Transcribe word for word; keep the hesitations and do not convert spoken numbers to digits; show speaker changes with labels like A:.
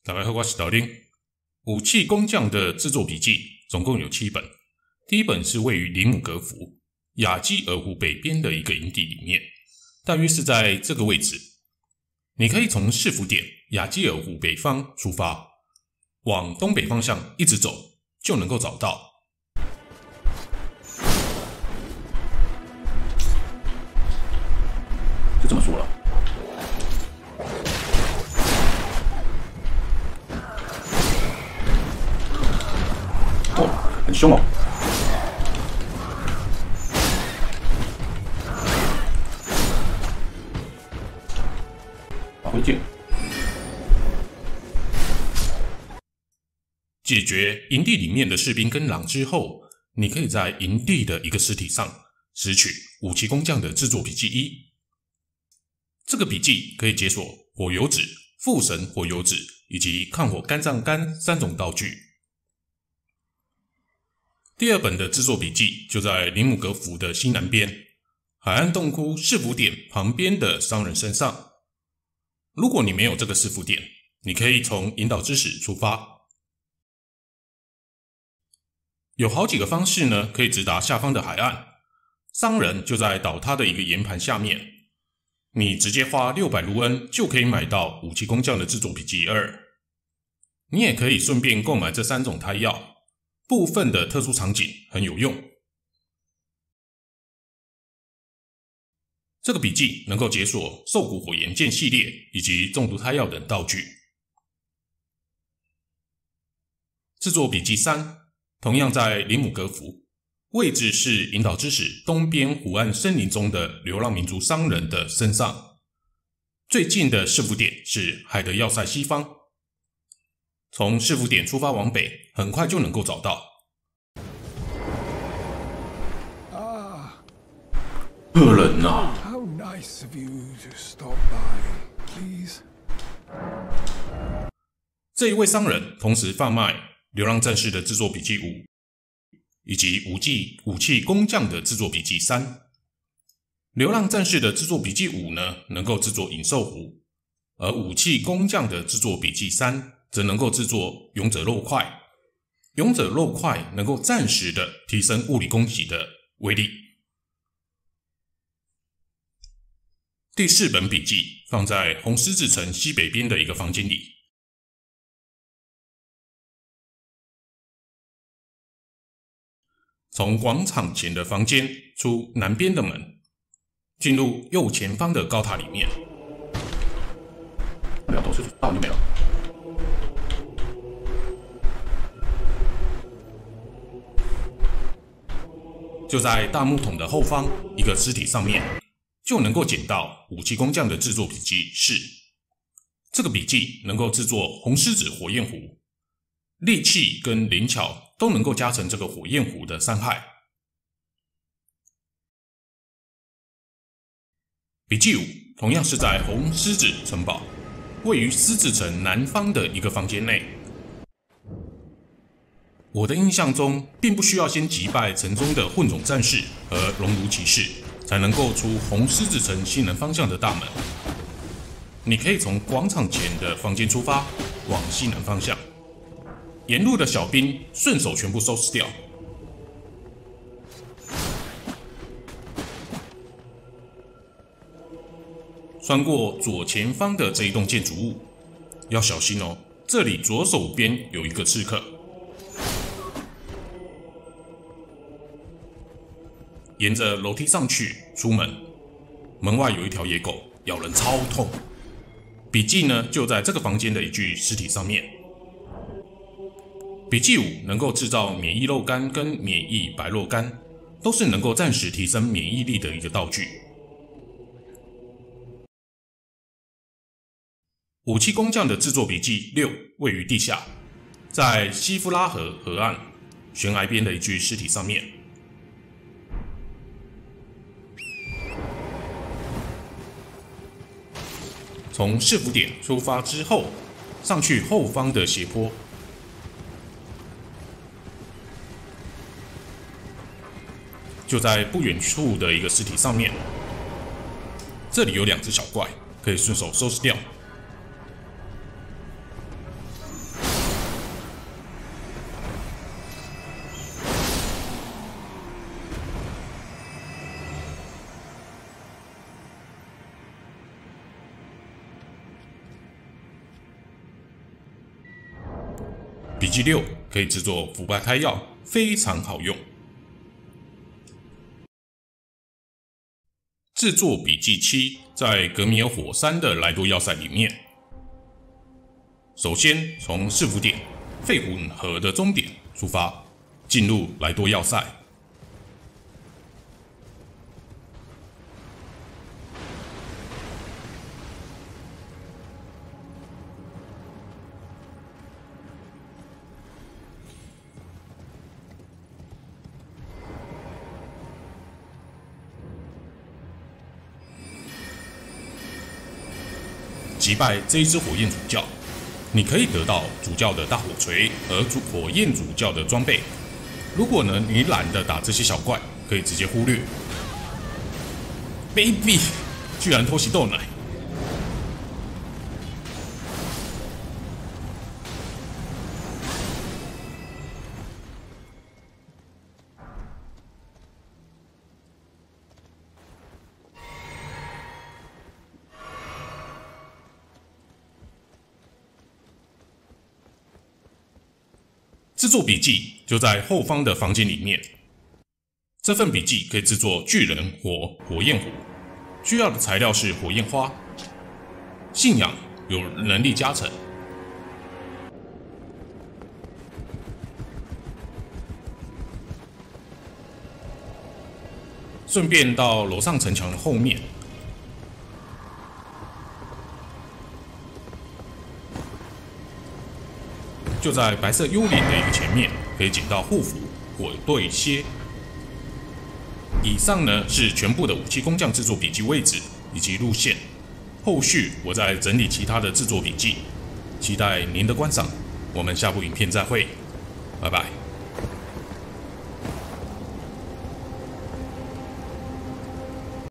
A: 大家好，我是老丁。武器工匠的制作笔记总共有七本，第一本是位于林姆格福雅基尔湖北边的一个营地里面，大约是在这个位置。你可以从市府点雅基尔湖北方出发，往东北方向一直走，就能够找到。
B: 就这么说了。哦，很凶哦。打回剑。
A: 解决营地里面的士兵跟狼之后，你可以在营地的一个尸体上拾取武器工匠的制作笔记一。这个笔记可以解锁火油纸、副神火油纸以及抗火干燥杆三种道具。第二本的制作笔记就在林姆格福的西南边，海岸洞窟市府点旁边的商人身上。如果你没有这个市府点，你可以从引导之使出发。有好几个方式呢，可以直达下方的海岸。商人就在倒塌的一个岩盘下面。你直接花六百卢恩就可以买到武器工匠的制作笔记二。你也可以顺便购买这三种胎药，部分的特殊场景很有用。这个笔记能够解锁兽骨火焰剑系列以及中毒胎药等道具。制作笔记三，同样在林姆格福，位置是引导之使东边湖岸森林中的流浪民族商人的身上。最近的市府点是海德要塞西方。从市府点出发往北，很快就能够找到。
C: Ah,
B: 恶人啊！
C: how nice of you to stop by, please.
A: 这一位商人同时贩卖流浪战士的制作笔记五，以及武器武器工匠的制作笔记三。流浪战士的制作笔记五呢，能够制作影兽壶，而武器工匠的制作笔记三则能够制作勇者肉块。勇者肉块能够暂时的提升物理攻击的威力。第四本笔记放在红狮子城西北边的一个房间里。从广场前的房间出南边的门，进入右前方的高塔里面。
B: 不要多水，到就没了。
A: 就在大木桶的后方一个尸体上面，就能够捡到武器工匠的制作笔记四。这个笔记能够制作红狮子火焰壶，利器跟灵巧都能够加成这个火焰壶的伤害。笔记五同样是在红狮子城堡，位于狮子城南方的一个房间内。我的印象中，并不需要先击败城中的混种战士和熔炉骑士，才能够出红狮子城西南方向的大门。你可以从广场前的房间出发，往西南方向，沿路的小兵顺手全部收拾掉。穿过左前方的这一栋建筑物，要小心哦，这里左手边有一个刺客。沿着楼梯上去，出门，门外有一条野狗，咬人超痛。笔记呢，就在这个房间的一具尸体上面。笔记五能够制造免疫肉干跟免疫白肉干，都是能够暂时提升免疫力的一个道具。武器工匠的制作笔记六位于地下，在西夫拉河河岸悬崖边的一具尸体上面。从市府点出发之后，上去后方的斜坡，就在不远处的一个尸体上面。这里有两只小怪，可以顺手收拾掉。 笔记六可以制作腐败开药，非常好用。制作笔记七在格米尔火山的莱多要塞里面，首先从市府点废混河的终点出发，进入莱多要塞。击败这一只火焰主教，你可以得到主教的大火锤和主火焰主教的装备。如果呢你懒得打这些小怪，可以直接忽略。Baby， 居然偷袭豆奶！制作笔记就在后方的房间里面。这份笔记可以制作巨人火火焰壶，需要的材料是火焰花。信仰有能力加成。顺便到楼上城墙的后面。就在白色幽灵的一个前面，可以捡到护符、火对蝎。以上呢是全部的武器工匠制作笔记位置以及路线。后续我再整理其他的制作笔记，期待您的观赏。我们下部影片再会，拜拜。